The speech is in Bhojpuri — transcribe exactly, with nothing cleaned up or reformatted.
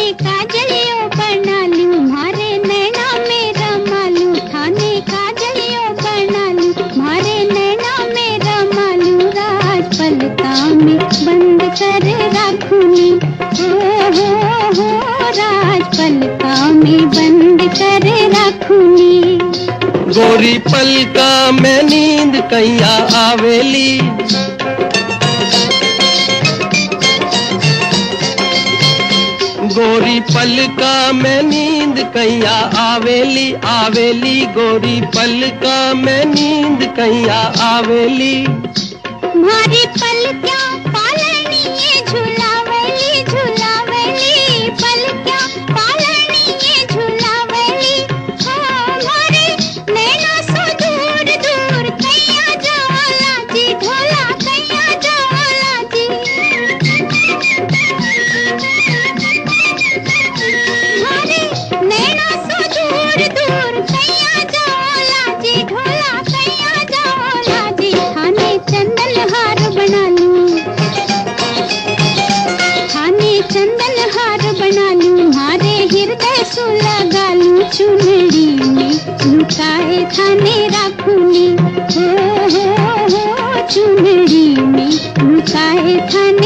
काजलियो बना लूं, मारे नैना में रमा लूं, थाने काजलियो बना लूं, मारे नैना में रमा लूं, राज पलका में बंद कर रखूंगी, हो हो हो राज पलका में बंद कर रखूंगी। गोरी पलका में नींद कैया आवेली, गोरी पलका में नींद कैया आवेली, आवेली गोरी पलका में नींद कैया आवेली। मारी पलका पालनी ये झुलावली, झुलावली पलका पालनी ये झुलावली, हाँ मारे नैना सो दूर दूर कैया जाला जी, ढोला कैया जाला जी, मारे नैना सो दूर दूर कैया जाला जी, ढोला कैया जाला जी, थाने चंदन हार बना लूं, थाने चंदन हार बना लूं, मारे हृदय सु लगा लूं, चुनरी में लुकाए थाने रखूंगी, हो हो हो चुनरी में लुकाए थाने